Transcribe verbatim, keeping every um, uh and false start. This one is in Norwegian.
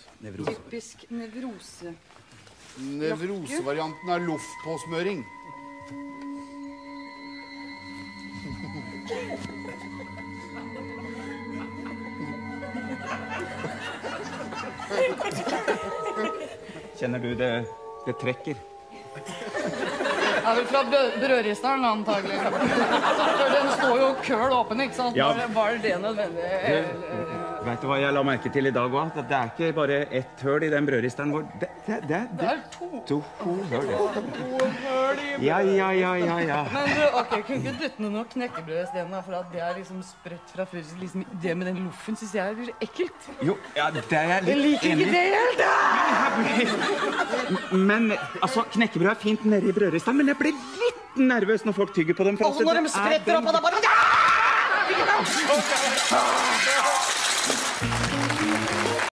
Nevrose. Typisk nevrose. Nevrosevarianten er loff-påsmøring. Kjenner du det, det trekker? Det er vel fra brødristeren, antagelig. For den står jo køl åpen, ikke sant? Ja. Var, var det nødvendig? Du, vet du hva jeg la merke til i dag også? Det er ikke bare ett høl i den brødristeren vår. Det, det, det, det, det er to. To, to høl, ja. To høl i brød. Ja, ja, ja, ja, ja. Men du, ok, kunne ikke dytte noe knekkebrød i stedet, for at det er liksom sprøtt fra før. Liksom, det med den loffen synes jeg er ekkelt. Jo, ja, det er jeg litt enig. Jeg liker ikke det helt! Men, altså, knekkebrød er fint nede i brødristeren, men jeg blir litt nervøs når folk tygger på dem. Altså, når de spretter opp, og da bare...